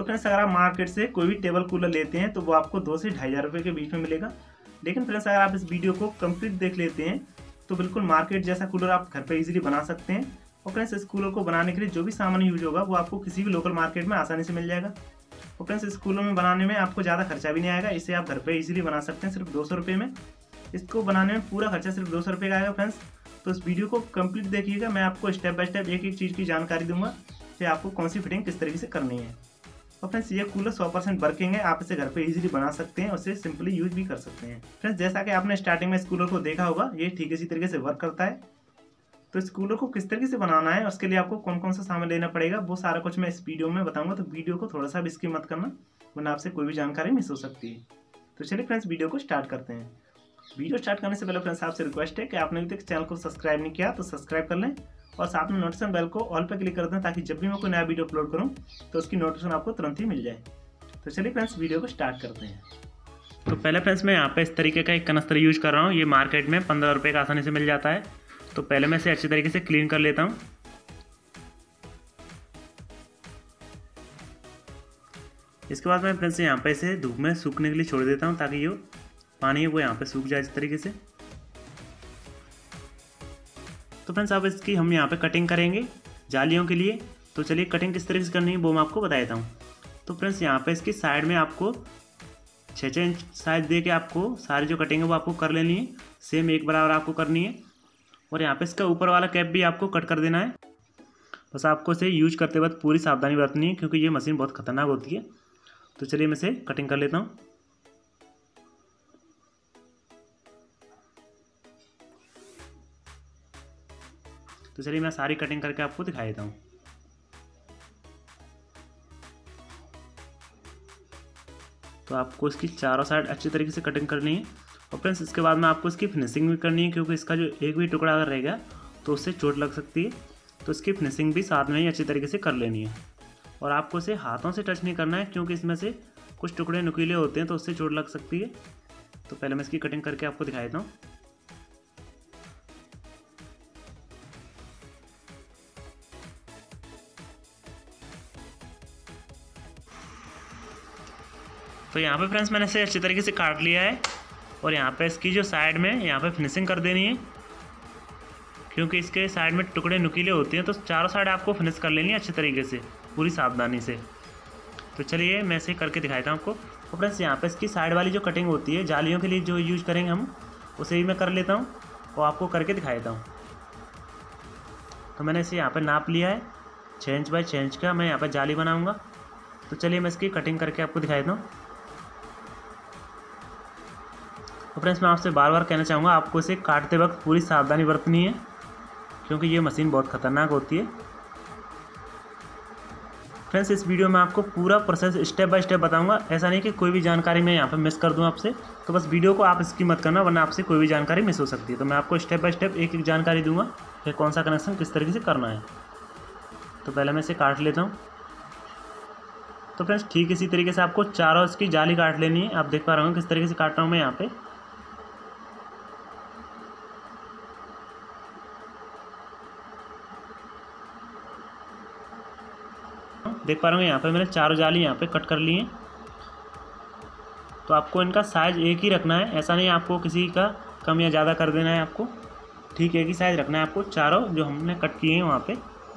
तो फ्रेंड्स अगर आप मार्केट से कोई भी टेबल कूलर लेते हैं तो वो आपको 2 से 2,500 रुपये के बीच में मिलेगा। लेकिन फ्रेंड्स अगर आप इस वीडियो को कंप्लीट देख लेते हैं तो बिल्कुल मार्केट जैसा कूलर आप घर पर इजीली बना सकते हैं। और फ्रेंड्स इस कूलर को बनाने के लिए जो भी सामान यूज होगा वो आपको किसी भी लोकल मार्केट में आसानी से मिल जाएगा। और फ्रेंड्स इस कूलर में बनाने में आपको ज़्यादा खर्चा भी नहीं आएगा, इसे आप घर पे इजीली बना सकते हैं सिर्फ 200 रुपये में। इसको बनाने में पूरा खर्चा सिर्फ 200 रुपये का आएगा फ्रेंड्स। तो इस वीडियो को कंप्लीट देखिएगा, मैं आपको स्टेप बाय स्टेप एक एक चीज़ की जानकारी दूंगा कि आपको कौन सी फिटिंग किस तरीके से करनी है। और फ्रेंड्स ये कूलर 100% वर्किंग है, आप इसे घर पे इजीली बना सकते हैं और इसे सिंपली यूज भी कर सकते हैं। फ्रेंड्स जैसा कि आपने स्टार्टिंग में इस कूलर को देखा होगा, ये ठीक इसी तरीके से वर्क करता है। तो इस कूलर को किस तरीके से बनाना है, उसके लिए आपको कौन कौन सा सामान लेना पड़ेगा, वो सारा कुछ मैं इस वीडियो में बताऊंगा। तो वीडियो को थोड़ा सा भी स्किप मत करना, वरना आपसे कोई भी जानकारी मिस हो सकती है। तो चलिए फ्रेंड्स वीडियो को स्टार्ट करते हैं। वीडियो स्टार्ट करने से पहले फ्रेंड्स आपसे रिक्वेस्ट है कि आपने अभी तक चैनल को सब्सक्राइब नहीं किया तो सब्सक्राइब कर लें और साथ में नोटिफिकेशन बेल को ऑल पर क्लिक कर दें, ताकि जब भी मैं कोई नया वीडियो अपलोड करूं तो उसकी नोटिफिकेशन आपको तुरंत ही मिल जाए। तो चलिए फ्रेंड्स वीडियो को स्टार्ट करते हैं। तो पहले फ्रेंड्स मैं यहाँ पे इस तरीके का एक कनस्तर यूज कर रहा हूँ। ये मार्केट में 15 रुपये का आसानी से मिल जाता है। तो पहले मैं इसे अच्छी तरीके से क्लीन कर लेता हूँ। इसके बाद मैं फ्रेंड्स यहाँ पे इसे धूप में सूखने के लिए छोड़ देता हूँ, ताकि जो पानी है वो यहाँ पे सूख जाए इस तरीके से। तो फ्रेंड्स अब इसकी हम यहाँ पे कटिंग करेंगे जालियों के लिए। तो चलिए कटिंग किस तरीके से करनी है वो मैं आपको बता देता हूँ। तो फ्रेंड्स यहाँ पे इसकी साइड में आपको 6-6 इंच साइज दे के आपको सारी जो कटिंग है वो आपको कर लेनी है, सेम एक बराबर आपको करनी है। और यहाँ पे इसका ऊपर वाला कैप भी आपको कट कर देना है। बस आपको इसे यूज करते वक्त पूरी सावधानी बरतनी है, क्योंकि ये मशीन बहुत खतरनाक होती है। तो चलिए मैं इसे कटिंग कर लेता हूँ। तो चलिए मैं सारी कटिंग करके आपको दिखा देता हूँ। तो आपको इसकी चारों साइड अच्छी तरीके से कटिंग करनी है। और फ्रेंड्स इसके बाद में आपको इसकी फिनिशिंग भी करनी है, क्योंकि इसका जो एक भी टुकड़ा अगर रहेगा तो उससे चोट लग सकती है। तो इसकी फिनिशिंग भी साथ में ही अच्छी तरीके से कर लेनी है। और आपको इसे हाथों से टच नहीं करना है, क्योंकि इसमें से कुछ टुकड़े नुकीले होते हैं तो उससे चोट लग सकती है। तो पहले मैं इसकी कटिंग करके आपको दिखा देता हूँ। तो यहाँ पे फ्रेंड्स मैंने इसे अच्छी तरीके से काट लिया है। और यहाँ पे इसकी जो साइड में यहाँ पे फिनिशिंग कर देनी है, क्योंकि इसके साइड में टुकड़े नुकीले होते हैं। तो चारों साइड आपको फिनिश कर लेनी है अच्छी तरीके से, पूरी सावधानी से। तो चलिए मैं इसे करके दिखाता हूँ आपको। तो फ्रेंड्स यहाँ पे इसकी साइड वाली जो कटिंग होती है जालियों के लिए जो यूज करेंगे हम, उसे भी मैं कर लेता हूँ और आपको करके दिखा देता हूँ। तो मैंने इसे यहाँ पर नाप लिया है 6 इंच बाई 6 इंच का, मैं यहाँ पर जाली बनाऊँगा। तो चलिए मैं इसकी कटिंग करके आपको दिखा देता हूँ। तो फ्रेंड्स मैं आपसे बार बार कहना चाहूँगा, आपको इसे काटते वक्त पूरी सावधानी बरतनी है, क्योंकि ये मशीन बहुत ख़तरनाक होती है। फ्रेंड्स इस वीडियो में आपको पूरा प्रोसेस स्टेप बाय स्टेप बताऊंगा। ऐसा नहीं कि कोई भी जानकारी मैं यहाँ पे मिस कर दूँ आपसे। तो बस वीडियो को आप स्किप मत करना, वरना आपसे कोई भी जानकारी मिस हो सकती है। तो मैं आपको स्टेप बाय स्टेप एक एक जानकारी दूंगा कि कौन सा कनेक्शन किस तरीके से करना है। तो पहले मैं इसे काट लेता हूँ। तो फ्रेंड्स ठीक इसी तरीके से आपको चारों इसकी जाली काट लेनी है। आप देख पा रहे हो किस तरीके से काट रहा हूँ मैं यहाँ पे। देख पा रहे हो यहाँ पे मैंने चारों जाली यहाँ पे कट कर ली हैं। तो आपको इनका साइज़ एक ही रखना है, ऐसा नहीं आपको किसी का कम या ज़्यादा कर देना है। आपको ठीक एक ही साइज़ रखना है आपको, चारों जो हमने कट किए हैं वहाँ पे।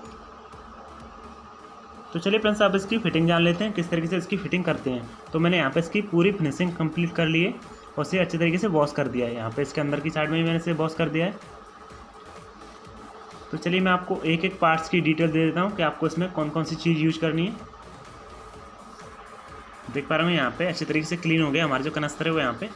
तो चलिए फ्रेंड्स अब इसकी फिटिंग जान लेते हैं किस तरीके से इसकी फिटिंग करते हैं। तो मैंने यहाँ पे इसकी पूरी फिनिशिंग कंप्लीट कर ली है और इसे अच्छे तरीके से वॉश कर दिया है। यहाँ पे इसके अंदर की साइड में भी मैंने इसे वॉश कर दिया है। तो चलिए मैं आपको एक एक पार्ट्स की डिटेल दे देता हूँ कि आपको इसमें कौन कौन सी चीज़ यूज करनी है। देख पा रहे हैं यहाँ पे अच्छी तरीके से क्लीन हो गया हमारे जो कनस्तर है वो यहाँ पे।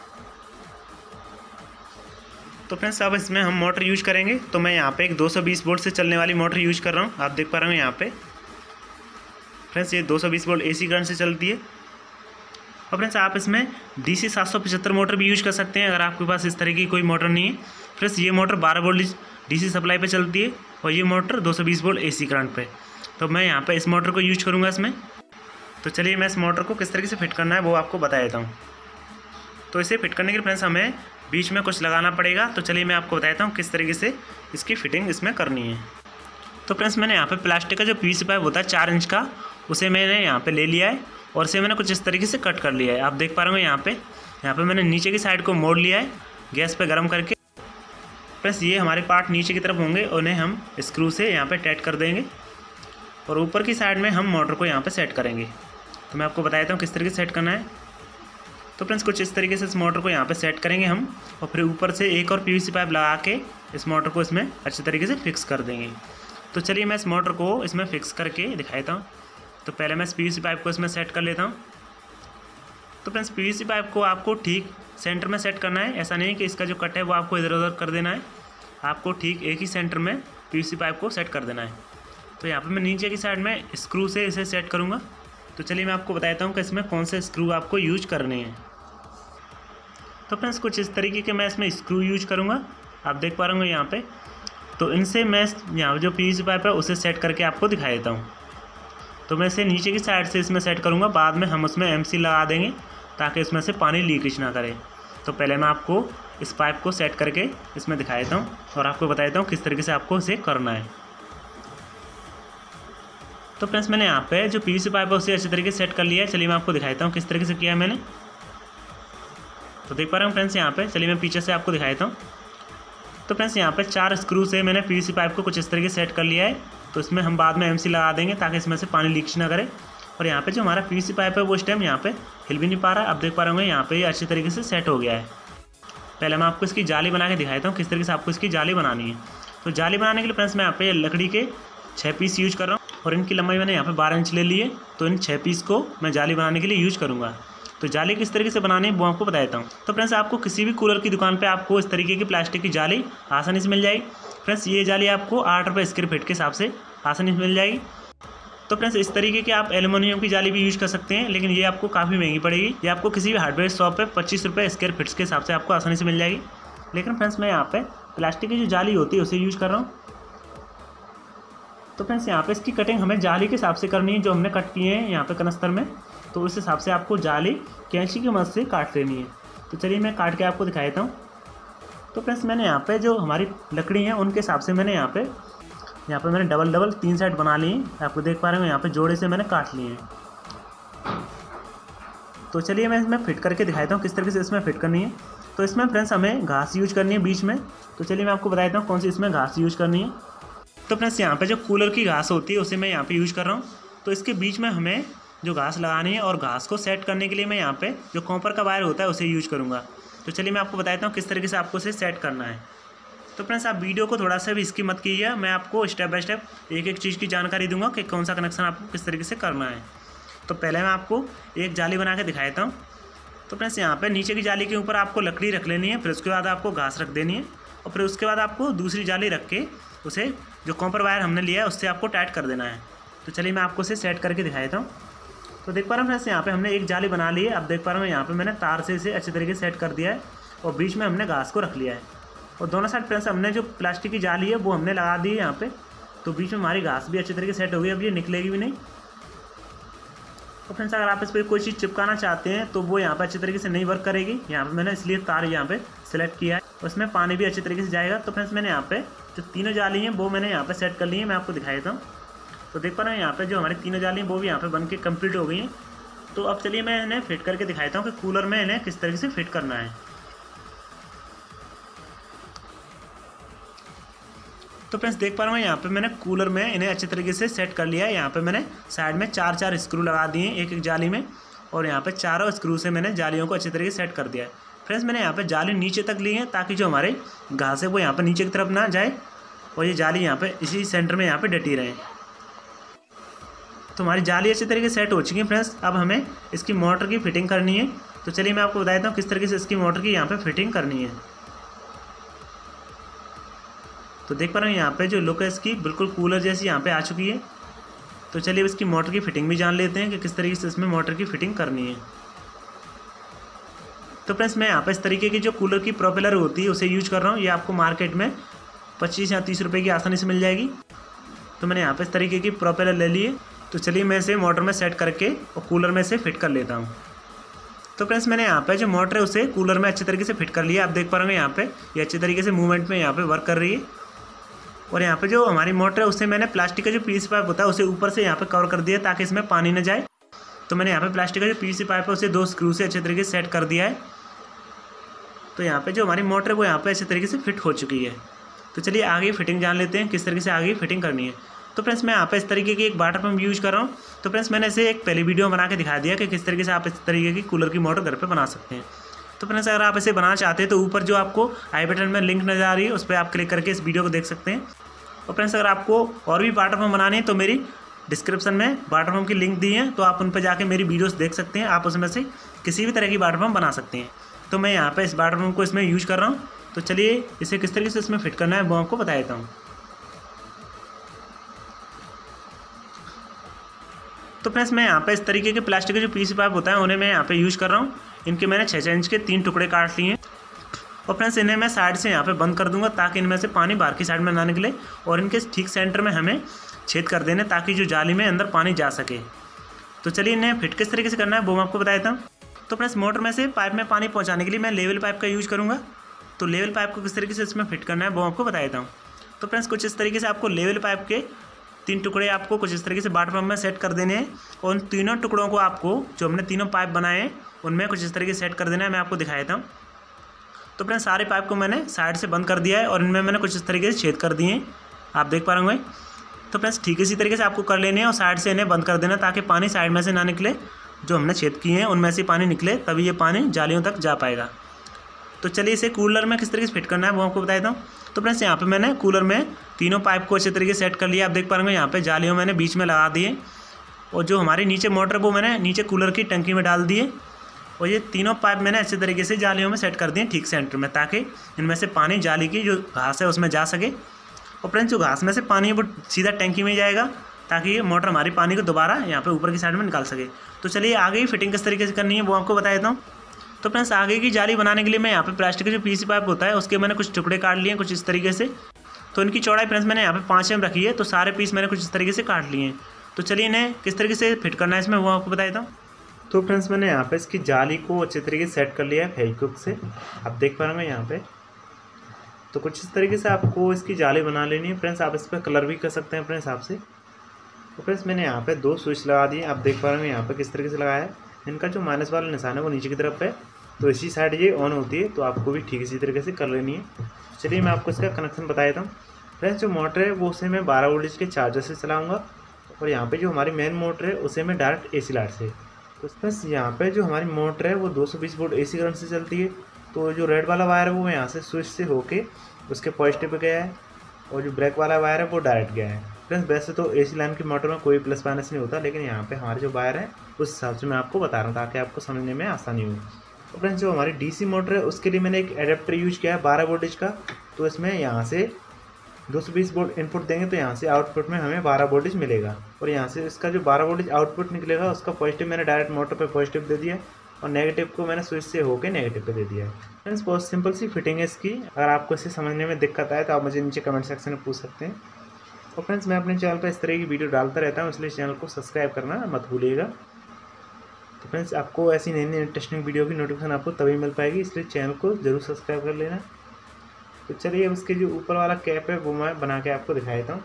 तो फ्रेंड्स अब इसमें हम मोटर यूज करेंगे। तो मैं यहाँ पे एक 220 वोल्ट से चलने वाली मोटर यूज कर रहा हूँ। आप देख पा रहे हो यहाँ पे फ्रेंड्स ये 220 वोल्ट AC करंट से चलती है। और फ्रेंड्स आप इसमें DC 775 मोटर भी यूज कर सकते हैं, अगर आपके पास इस तरह की कोई मोटर नहीं है। फ्रेंड्स ये मोटर 12 वोल्ट DC सप्लाई पे चलती है और ये मोटर 220 वोल्ट AC करंट पे। तो मैं यहाँ पे इस मोटर को यूज करूँगा इसमें। तो चलिए मैं इस मोटर को किस तरीके से फिट करना है वो आपको बता देता हूँ। तो इसे फिट करने के लिए फ्रेंड्स हमें बीच में कुछ लगाना पड़ेगा। तो चलिए मैं आपको बता देता हूँ किस तरीके से इसकी फिटिंग इसमें करनी है। तो फ्रेंड्स मैंने यहाँ पे प्लास्टिक का जो PVC पाइप होता है 4 इंच का, उसे मैंने यहाँ पे ले लिया है और इसे मैंने कुछ इस तरीके से कट कर लिया है। आप देख पा रहे हो यहाँ पे मैंने नीचे की साइड को मोड़ लिया है गैस पे गर्म करके। प्लस ये हमारे पार्ट नीचे की तरफ होंगे, उन्हें हम स्क्रू से यहाँ पे टाइट कर देंगे और ऊपर की साइड में हम मोटर को यहाँ पे सेट करेंगे। तो मैं आपको बता देता हूँ किस तरीके से सेट करना है। तो फ्रेंड्स कुछ इस तरीके से इस मोटर को यहाँ पे सेट करेंगे हम और फिर ऊपर से एक और पीवीसी पाइप लगा के इस मोटर को इसमें अच्छे तरीके से फिक्स कर देंगे। तो चलिए मैं इस मोटर को इसमें फिक्स करके दिखाता हूँ। तो पहले मैं इस पीवीसी पाइप को इसमें सेट कर लेता हूँ। तो फ्रेंड्स पीवीसी पाइप को आपको ठीक सेंटर में सेट करना है, ऐसा नहीं कि इसका जो कट है वो आपको इधर उधर कर देना है। आपको ठीक एक ही सेंटर में पीवीसी पाइप को सेट कर देना है। तो यहाँ पे मैं नीचे की साइड में स्क्रू से इसे सेट करूँगा। तो चलिए मैं आपको बताता हूँ कि इसमें कौन से स्क्रू आपको यूज करने हैं। तो फ्रेंड्स कुछ इस तरीके के मैं इसमें स्क्रू यूज करूँगा, आप देख पा रहे होंगे यहाँ पे। तो इनसे मैं यहाँ जो पीवीसी पाइप है उसे सेट करके आपको दिखा देता हूँ। तो मैं इसे नीचे की साइड से इसमें सेट करूँगा, बाद में हम उसमें MC लगा देंगे ताकि इसमें से पानी लीकेज ना करे। तो पहले मैं आपको इस पाइप को सेट करके इसमें दिखा देता हूँ और आपको बता देता हूँ किस तरीके से आपको इसे करना है। तो फ्रेंड्स मैंने यहाँ पे जो पीवीसी पाइप है उसे अच्छी तरीके से सेट कर लिया है। चलिए मैं आपको दिखाता हूँ किस तरीके से किया है मैंने। तो देख पा रहे हूँ फ्रेंड्स यहाँ पे, चलिए मैं पीछे से आपको दिखा देता हूँ। तो फ्रेंड्स यहाँ पे 4 स्क्रू से मैंने पीवीसी पाइप को कुछ इस तरीके से सेट कर लिया है। तो इसमें हम बाद में MC लगा देंगे ताकि इसमें से पानी लीकेज ना करे। और यहाँ पे जो हमारा पीवीसी पाइप है वो इस टाइम यहाँ पे हिल भी नहीं पा रहा है। आप देख पा रहे होंगे यहाँ पे ये अच्छी तरीके से सेट हो गया है। पहले मैं आपको इसकी जाली बना के दिखाता हूँ किस तरीके से आपको इसकी जाली बनानी है। तो जाली बनाने के लिए फ्रेंड्स मैं यहाँ पे लकड़ी के 6 पीस यूज कर रहा हूँ और इनकी लंबाई मैंने यहाँ पे 12 इंच ले ली है। तो इन 6 पीस को मैं जाली बनाने के लिए यूज करूँगा। तो जाली किस तरीके से बनानी है वो आपको बता देता हूँ। तो फ्रेंड्स आपको किसी भी कूलर की दुकान पे आपको इस तरीके की प्लास्टिक की जाली आसानी से मिल जाएगी। फ्रेंड्स ये जाली आपको 8 रुपये स्क्वायर फीट के हिसाब से आसानी से मिल जाएगी। तो फ्रेंड्स इस तरीके की आप एल्युमिनियम की जाली भी यूज कर सकते हैं, लेकिन ये आपको काफ़ी महंगी पड़ेगी। ये आपको किसी भी हार्डवेयर शॉप पे 25 रुपये स्क्वायर फीट के हिसाब से आपको आसानी से मिल जाएगी। लेकिन फ्रेंड्स मैं यहाँ पे प्लास्टिक की जो जाली होती है उसे यूज कर रहा हूँ। तो फ्रेंड्स यहाँ पे इसकी कटिंग हमें जाली के हिसाब से करनी है, जो हमने कट किए हैं यहाँ पे कनस्तर में। तो उस हिसाब से आपको जाली कैंची की मदद से काट लेनी है। तो चलिए मैं काट के आपको दिखा देता हूँ। तो फ्रेंड्स मैंने यहाँ पे जो हमारी लकड़ी है उनके हिसाब से मैंने यहाँ पे मैंने डबल 3 साइड बना ली है। आपको देख पा रहे हो यहाँ पे जोड़े से मैंने काट लिए हैं। तो चलिए मैं इसमें फिट करके दिखाता हूँ किस तरीके से इसमें फिट करनी है। तो इसमें फ्रेंड्स हमें घास यूज करनी है बीच में। तो चलिए मैं आपको बता देता हूँ कौन सी इसमें घास यूज करनी है। तो फ्रेंड्स यहाँ पे जो कूलर की घास होती है उसे मैं यहाँ पे यूज कर रहा हूँ। तो इसके बीच में हमें जो घास लगानी है और घास को सेट करने के लिए मैं यहाँ पे जो कॉपर का वायर होता है उसे यूज करूँगा। तो चलिए मैं आपको बताता हूँ किस तरीके से आपको इसे सेट करना है। तो फ्रेंड्स आप वीडियो को थोड़ा सा भी स्किप मत कीजिए, मैं आपको स्टेप बाय स्टेप एक एक चीज़ की जानकारी दूंगा कि कौन सा कनेक्शन आपको किस तरीके से करना है। तो पहले मैं आपको एक जाली बना के दिखाता हूँ। तो फ्रेंड्स यहाँ पे नीचे की जाली के ऊपर आपको लकड़ी रख लेनी है, फिर उसके बाद आपको घास रख देनी है और फिर उसके बाद आपको दूसरी जाली रख के उसे जो कॉपर वायर हमने लिया है उससे आपको टाइट कर देना है। तो चलिए मैं आपको इसे सेट करके दिखाता हूँ। तो देख पा रहे हैं फ्रेंड्स यहाँ पे हमने एक जाली बना ली है। अब देख पा रहे हो यहाँ पे मैंने तार से इसे अच्छे तरीके से सेट कर दिया है और बीच में हमने घास को रख लिया है और दोनों साइड फ्रेंड्स हमने जो प्लास्टिक की जाली है वो हमने लगा दी है यहाँ पे। तो बीच में हमारी घास भी अच्छे तरीके से सेट हो गई, अब ये निकलेगी भी नहीं। तो फ्रेंड्स अगर आप इस पर कोई चीज़ चिपकाना चाहते हैं तो वो यहाँ पे अच्छी तरीके से नहीं वर्क करेगी। यहाँ पे मैंने इसलिए तार यहाँ पे सेलेक्ट किया है, उसमें पानी भी अच्छी तरीके से जाएगा। तो फ्रेंड्स मैंने यहाँ पे जो तीनों जाली हैं वो मैंने यहाँ पे सेट कर ली है, मैं आपको दिखा देता हूँ। तो देख पा रहे हैं यहाँ पे जो हमारी तीनों जाली हैं वो भी यहाँ पे बन के कम्प्लीट हो गई हैं। तो अब चलिए मैं इन्हें फिट करके दिखाता हूँ कि कूलर में इन्हें किस तरीके से फिट करना है। तो फ्रेंड्स देख पा रहा हूँ यहाँ पे मैंने कूलर में इन्हें अच्छे तरीके से सेट कर लिया है। यहाँ पे मैंने साइड में 4 स्क्रू लगा दिए हैं एक एक जाली में और यहाँ पे चारों स्क्रू से मैंने जालियों को अच्छे तरीके से सेट कर दिया है। फ्रेंड्स मैंने यहाँ पे जाली नीचे तक ली है ताकि जो हमारे घास है वो यहाँ पे नीचे की तरफ ना जाए और ये जाली यहाँ पे इसी सेंटर में यहाँ पे डटी रहे। तो हमारी जाली अच्छी तरीके से सेट हो चुकी है फ्रेंड्स। अब हमें इसकी मोटर की फिटिंग करनी है। तो चलिए मैं आपको बता देता हूँ किस तरीके से इसकी मोटर की यहाँ पे फिटिंग करनी है। तो देख पा रहे हैं यहाँ पे जो लुक है इसकी बिल्कुल कूलर जैसी यहाँ पे आ चुकी है। तो चलिए इसकी मोटर की फिटिंग भी जान लेते हैं कि किस तरीके से इसमें मोटर की फिटिंग करनी है। तो फ्रेंड्स मैं यहाँ पे इस तरीके की जो कूलर की प्रोपेलर होती है उसे यूज कर रहा हूँ। ये आपको मार्केट में 25 या 30 रुपये की आसानी से मिल जाएगी। तो मैंने यहाँ पे इस तरीके की प्रोपेलर ले ली है। तो चलिए मैं इसे मोटर में सेट करके और कूलर में से फिट कर लेता हूँ। तो फ्रेंड्स मैंने यहाँ पे जो मोटर है उसे कूलर में अच्छे तरीके से फिट कर लिया। आप देख पा रहे हैं यहाँ पे ये अच्छे तरीके से मूवमेंट में यहाँ पे वर्क कर रही है और यहाँ पे जो हमारी मोटर है उससे मैंने प्लास्टिक का जो पीवीसी पाइप होता है उसे ऊपर से यहाँ पे कवर कर दिया ताकि इसमें पानी न जाए। तो मैंने यहाँ पे प्लास्टिक का जो पीवीसी पाइप है उसे 2 स्क्रू से अच्छे तरीके से सेट कर दिया है। तो यहाँ पे जो हमारी मोटर है वो यहाँ पे अच्छे तरीके से फिट हो चुकी है। तो चलिए आगे फिटिंग जान लेते हैं किस तरीके से आगे फिटिंग करनी है। तो फ्रेंड्स मैं यहाँ पे इस तरीके की एक वाटर पंप यूज़ कर रहा हूँ। तो फ्रेंड्स मैंने इसे एक पहले वीडियो बना के दिखा दिया कि किस तरीके से आप इस तरीके की कूलर की मोटर घर पे बना सकते हैं। तो फ्रेंड्स अगर आप इसे बनाना चाहते हैं तो ऊपर जो आपको आई बटन में लिंक नजर आ रही है उस पर आप क्लिक करके इस वीडियो को देख सकते हैं। और फ्रेंड्स अगर आपको और भी वाटर पंप बनानी है तो मेरी डिस्क्रिप्शन में वाटर पंप की लिंक दी है, तो आप उन पर जाके मेरी वीडियोस देख सकते हैं। आप उसमें से किसी भी तरह की वाटर पंप बना सकते हैं। तो मैं यहाँ पे इस वाटर पंप को इसमें यूज़ कर रहा हूँ। तो चलिए इसे किस तरीके से इसमें फिट करना है वो आपको बता देता हूँ। तो फ्रेंड्स मैं यहाँ पे इस तरीके के प्लास्टिक के जो पीवीसी पाइप होता है उन्हें मैं यहाँ पे यूज़ कर रहा हूँ। इनके मैंने 6 इंच के 3 टुकड़े काट लिए हैं। और फ्रेंड्स इन्हें मैं साइड से यहाँ पे बंद कर दूंगा ताकि इनमें से पानी बाहर की साइड में ना निकले। और इनके ठीक सेंटर में हमें छेद कर देने ताकि जो जाली में अंदर पानी जा सके। तो चलिए इन्हें फिट किस तरीके से करना है वो मैं आपको बता देता हूँ। तो फ्रेंड्स मोटर में से पाइप में पानी पहुँचाने के लिए मैं लेवल पाइप का यूज़ करूँगा। तो लेवल पाइप को किस तरीके से इसमें फिट करना है वो आपको बता देता हूँ। तो फ्रेंड्स कुछ इस तरीके से आपको लेवल पाइप के 3 टुकड़े आपको कुछ इस तरीके से वाटर पंप में सेट कर देने हैं। और उन तीनों टुकड़ों को आपको जो हमने तीनों पाइप बनाए हैं उनमें कुछ इस तरीके से सेट कर देना है। मैं आपको दिखा देता हूँ। तो फ्रेंड्स सारे पाइप को मैंने साइड से बंद कर दिया है और इनमें मैंने कुछ इस तरीके से छेद कर दिए हैं, आप देख पा रहे होंगे। तो फ्रेंड्स ठीक इसी तरीके से आपको कर लेने हैं और साइड से इन्हें बंद कर देना ताकि पानी साइड में से ना निकले। जो हमने छेद किए हैं उनमें से पानी निकले तभी ये पानी जालियों तक जा पाएगा। तो चलिए इसे कूलर में किस तरीके से फिट करना है वो आपको बता देता हूँ। तो फ्रेंड्स यहाँ पे मैंने कूलर में तीनों पाइप को अच्छे तरीके से सेट कर लिया। आप देख पा रहे हैं यहाँ पे जालियों मैंने बीच में लगा दिए और जो हमारी नीचे मोटर वो मैंने नीचे कूलर की टंकी में डाल दिए। और ये तीनों पाइप मैंने अच्छे तरीके से जालियों में सेट कर दिए ठीक सेंटर में ताकि इनमें से पानी जाली की जो घास है उसमें जा सके। और फ्रेंड्स जो घास में से पानी है वो सीधा टंकी में जाएगा ताकि ये मोटर हमारी पानी को दोबारा यहाँ पे ऊपर की साइड में निकाल सके। तो चलिए आगे की फिटिंग किस तरीके से करनी है वो आपको बता देता हूँ। तो फ्रेंड्स आगे की जाली बनाने के लिए मैं यहाँ पे प्लास्टिक का जो पीवीसी पाइप होता है उसके मैंने कुछ टुकड़े काट लिए हैं कुछ इस तरीके से। तो इनकी चौड़ाई फ्रेंड्स मैंने यहाँ पे 5 mm रखी है। तो सारे पीस मैंने कुछ इस तरीके से काट लिए हैं। तो चलिए इन्हें किस तरीके से फिट करना है इसमें वो आपको बता देता हूँ। तो फ्रेंड्स मैंने यहाँ पे इसकी जाली को अच्छे तरीके से सेट कर लिया है फेविक्विक से, आप देख पा रहे हैं यहाँ पे। तो कुछ इस तरीके से आपको इसकी जाली बना लेनी है फ्रेंड्स। आप इस पर कलर भी कर सकते हैं अपने हिसाब से। तो फ्रेंड्स मैंने यहाँ पे 2 स्विच लगा दिए, आप देख पा रहे हैं यहाँ पे किस तरीके से लगाया है। इनका जो माइनस वाला निशान है वो नीचे की तरफ है, तो इसी साइड ये ऑन होती है। तो आपको भी ठीक इसी तरीके से कर लेनी है। चलिए मैं आपको इसका कनेक्शन बता देता हूँ। फ्रेंड्स जो मोटर है वो उसे मैं 12 वोल्टेज के चार्जर से चलाऊँगा और यहाँ पर जो हमारी मेन मोटर है उसे मैं डायरेक्ट AC लाइट से। तो फ्रेंड्स यहाँ पे जो हमारी मोटर है वो 220 वोल्ट AC करंट से चलती है। तो जो रेड वाला वायर है वो यहाँ से स्विच से होके उसके पॉजिटिव पे गया है और जो ब्लैक वाला वायर है वो डायरेक्ट गया है। फ्रेंड्स वैसे तो AC लाइन की मोटर में कोई प्लस माइनस नहीं होता, लेकिन यहाँ पे हमारे जो वायर है उस हिसाब से मैं आपको बता रहा हूँ ताकि आपको समझने में आसानी हो। तो फ्रेंड्स जो हमारी DC मोटर है उसके लिए मैंने एक एडेप्टर यूज किया है 12 वोल्टेज का। तो इसमें यहाँ से 220 वोल्ट इनपुट देंगे तो यहाँ से आउटपुट में हमें 12 वोल्टेज मिलेगा। और यहाँ से इसका जो 12 वोल्टेज आउटपुट निकलेगा उसका पॉजिटिव मैंने डायरेक्ट मोटर पे पॉजिटिव दे दिया और नेगेटिव को मैंने स्विच से होकर नेगेटिव पे दे दिया है। फ्रेंड्स बहुत सिंपल सी फिटिंग है इसकी। अगर आपको इसे समझने में दिक्कत आए तो आप मुझे नीचे कमेंट सेक्शन में पूछ सकते हैं। और फ्रेंड्स मैं अपने चैनल पर इस तरह की वीडियो डालता रहता हूँ, इसलिए चैनल को सब्सक्राइब करना मत भूलिएगा। तो फ्रेंड्स आपको ऐसी नई नई इंटरेस्टिंग वीडियो की नोटिफिकेशन आपको तभी मिल पाएगी, इसलिए चैनल को जरूर सब्सक्राइब कर लेना। तो चलिए अब इसके जो ऊपर वाला कैप है वो मैं बना के आपको दिखा देता हूँ।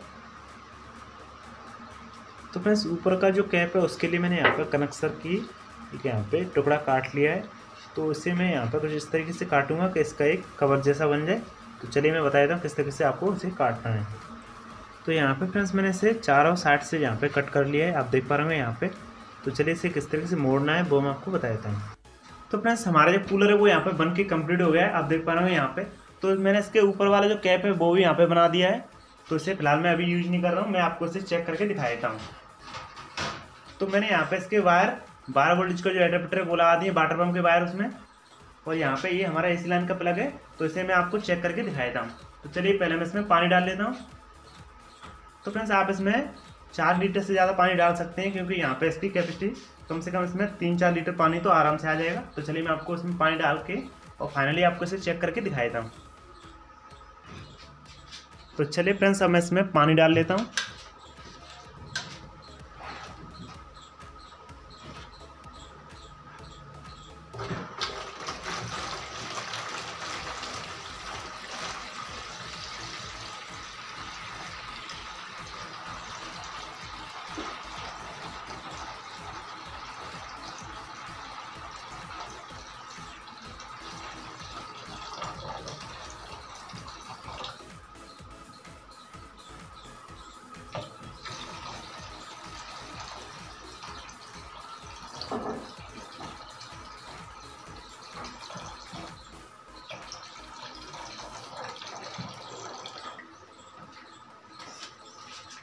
तो फ्रेंड्स ऊपर का जो कैप है उसके लिए मैंने यहाँ पर कनेक्शन की यहाँ पे टुकड़ा काट लिया है। तो इसे मैं यहाँ पर कुछ इस तरीके से काटूंगा कि इसका एक कवर जैसा बन जाए। तो चलिए मैं बता देता हूँ किस तरीके से आपको इसे काटना है। तो यहाँ पे फ्रेंड्स मैंने इसे चारों साइड से यहाँ पे कट कर लिया है, आप देख पा रहे होंगे यहाँ पे। तो चलिए इसे किस तरीके से मोड़ना है वो मैं आपको बता देता हूँ। तो फ्रेंड्स हमारा जो कूलर है वो यहाँ पे बन के कम्प्लीट हो गया है, आप देख पा रहे होंगे यहाँ पे। तो मैंने इसके ऊपर वाला जो कैप है वो भी यहाँ पे बना दिया है। तो इसे फिलहाल मैं अभी यूज नहीं कर रहा हूँ, मैं आपको इसे चेक करके दिखा देता हूँ। तो मैंने यहाँ पे इसके वायर 12 वोल्टेज का जो एडाप्टर है वो लगा दिए वाटर पंप के वायर उसमें। और यहाँ पे ये हमारा AC लाइन का प्लग है, तो इसे मैं आपको चेक करके दिखा देता हूँ। तो चलिए पहले मैं इसमें पानी डाल लेता हूँ। तो फ्रेंड्स आप इसमें 4 लीटर से ज़्यादा पानी डाल सकते हैं क्योंकि यहाँ पे इसकी कैपेसिटी कम से कम इसमें 3-4 लीटर पानी तो आराम से आ जाएगा। तो चलिए मैं आपको इसमें पानी डाल के और फाइनली आपको इसे चेक करके दिखा देता हूँ। तो चलिए फ्रेंड्स अब मैं इसमें पानी डाल लेता हूँ।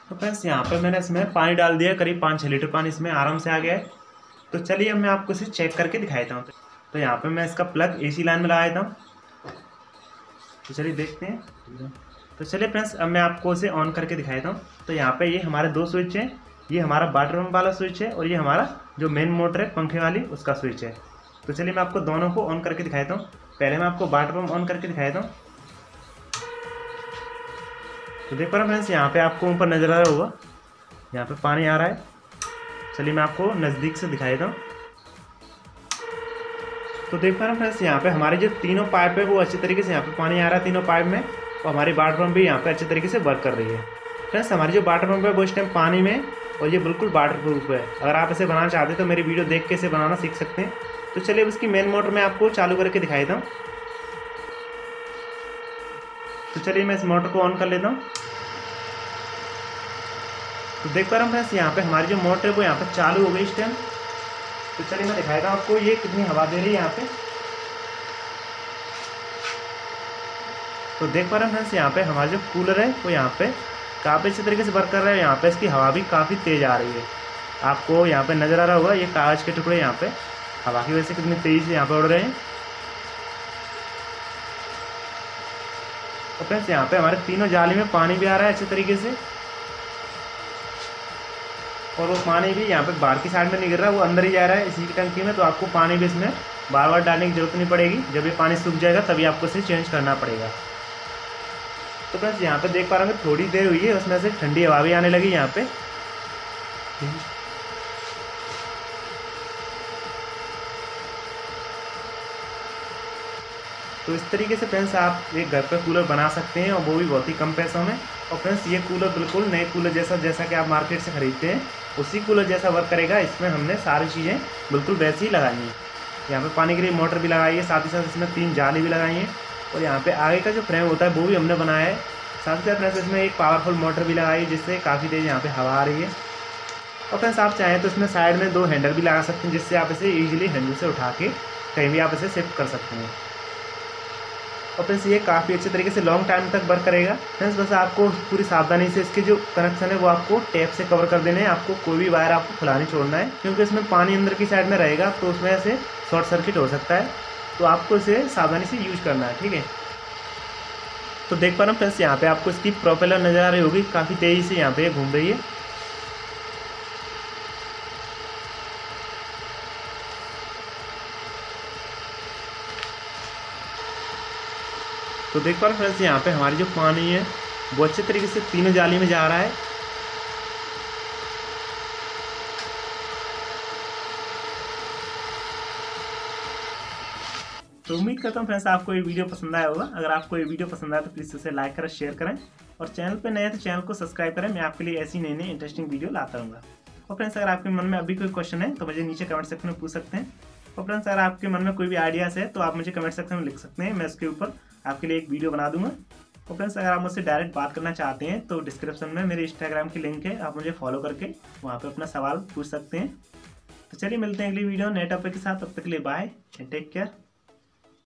तो फ्रेंड्स यहाँ पे मैंने इसमें पानी डाल दिया, करीब 5-6 लीटर पानी इसमें आराम से आ गया है। तो चलिए अब मैं आपको इसे चेक करके दिखाता हूँ। तो यहाँ पे मैं इसका प्लग AC लाइन में लगा देता हूँ। तो चलिए देखते हैं। तो चलिए फ्रेंड्स अब मैं आपको इसे ऑन करके दिखाता हूँ। तो यहाँ पे ये हमारे 2 स्विच हैं, ये हमारा वाटर पंप वाला स्विच है और ये हमारा जो मेन मोटर है पंखे वाली उसका स्विच है। तो चलिए मैं आपको दोनों को ऑन करके दिखाता हूँ। पहले मैं आपको वाटर पंप ऑन करके दिखाता हूँ। तो देख पा रहे फ्रेंड्स यहाँ पे आपको ऊपर नजर आ रहा होगा, यहाँ पे पानी आ रहा है। चलिए मैं आपको नज़दीक से दिखा देता हूँ। तो देख पा रहे फ्रेंड्स यहाँ पे हमारे जो तीनों पाइप है वो अच्छी तरीके से यहाँ पे पानी आ रहा है तीनों पाइप में, और हमारी वाटर पंप भी यहाँ पे अच्छे तरीके से वर्क कर रही है। फ्रेंड्स हमारी जो वाटर पंप है वो इस टाइम पानी में, और ये बिल्कुल वाटर प्रूफ है। अगर आप इसे बनाना चाहते हैं तो मेरी वीडियो देख के इसे बनाना सीख सकते हैं। तो चलिए अब इसकी मेन मोटर मैं आपको चालू करके दिखा देता हूँ। तो चलिए मैं इस मोटर को ऑन कर लेता हूँ। तो देख पा रहा हूँ फ्रेंड्स यहाँ पे हमारी जो मोटर है वो यहाँ पे चालू हो गई इस टाइम। तो चलिए मैं दिखाएगा आपको ये कितनी हवा दे रही है यहाँ पे। तो देख पा रहे हैं फ्रेंड्स यहाँ पे हमारा जो कूलर है वो यहाँ पे काफ़ी अच्छे तरीके से वर्क कर रहा है। यहाँ पे इसकी हवा भी काफ़ी तेज़ आ रही है, आपको यहाँ पे नज़र आ रहा होगा। ये कागज़ के टुकड़े यहाँ पे हवा की वजह से कितनी तेज़ी से यहाँ पे उड़ रहे हैं। तो फ्रेंड्स यहाँ पे हमारे तीनों जाली में पानी भी आ रहा है अच्छे तरीके से, और वो पानी भी यहाँ पे बाहर की साइड में नहीं गिर रहा, वो अंदर ही जा रहा है इसी की टंकी में। तो आपको पानी भी इसमें बार बार डालने की जरूरत नहीं पड़ेगी। जब ये पानी सूख जाएगा तभी आपको इसे चेंज करना पड़ेगा। तो फ्रेंड्स यहाँ पे देख पा रहे हैं थोड़ी देर हुई है, उसमें से ठंडी हवा भी आने लगी यहाँ पे। तो इस तरीके से फ्रेंड्स आप एक घर पे कूलर बना सकते हैं, और वो भी बहुत ही कम पैसों में। और फ्रेंड्स ये कूलर बिल्कुल नए कूलर जैसा कि आप मार्केट से ख़रीदते हैं उसी कूलर जैसा वर्क करेगा। इसमें हमने सारी चीज़ें बिल्कुल वैसी ही लगाई हैं। यहाँ पे पानी के लिए मोटर भी लगाई है, साथ ही साथ इसमें 3 जाली भी लगाई हैं, और यहाँ पे आगे का जो फ्रेम होता है वो भी हमने बनाया है। साथ ही साथ फ्रेंड्स इसमें एक पावरफुल मोटर भी लगाई है जिससे काफ़ी तेज़ यहाँ पे हवा आ रही है। और फ्रेंड्स आप चाहें तो इसमें साइड में 2 हैंडल भी लगा सकते हैं, जिससे आप इसे ईजिली हैंडल से उठा के कहीं भी आप इसे शिफ्ट कर सकते हैं। और फ्रेंड्स ये काफ़ी अच्छे तरीके से लॉन्ग टाइम तक वर्क करेगा। फ्रेंड्स बस आपको पूरी सावधानी से इसके जो कनेक्शन है वो आपको टेप से कवर कर देने हैं। आपको कोई भी वायर आपको खुला नहीं छोड़ना है, क्योंकि इसमें पानी अंदर की साइड में रहेगा तो उसमें से शॉर्ट सर्किट हो सकता है। तो आपको इसे सावधानी से यूज करना है, ठीक है। तो देख पा रहे हैं फ्रेंड्स यहाँ पे आपको इसकी प्रोपेलर नज़र आ रही होगी, काफ़ी तेज़ी से यहाँ पे घूम रही है। तो देख पा रहे हैं फ्रेंड्स यहाँ पे हमारी जो पानी है वो अच्छे तरीके से तीनों जाली में जा रहा है। तो उम्मीद करता हूँ फ्रेंड्स आपको ये वीडियो पसंद आया होगा। अगर आपको ये वीडियो पसंद आया तो प्लीज़ उसे लाइक करें, शेयर करें, और चैनल पे नए हैं तो चैनल को सब्सक्राइब करें। मैं आपके लिए ऐसी नई इंटरेस्टिंग वीडियो लाता रहूँगा। और फ्रेंड्स अगर आपके मन में अभी कोई क्वेश्चन है तो मुझे नीचे कमेंट सेक्शन में पूछ सकते हैं। और फ्रेंड्स अगर आपके मन में कोई भी आइडियाज़ है तो आप मुझे कमेंट सेक्शन में लिख सकते हैं, मैं उसके ऊपर आपके लिए एक वीडियो बना दूंगा। और फ्रेंड्स अगर आप मुझसे डायरेक्ट बात करना चाहते हैं तो डिस्क्रिप्शन में मेरे इंस्टाग्राम की लिंक है, आप मुझे फॉलो करके वहाँ पर अपना सवाल पूछ सकते हैं। तो चलिए मिलते हैं अगली वीडियो नए टॉपिक के साथ। तब तक के लिए बाय एंड टेक केयर।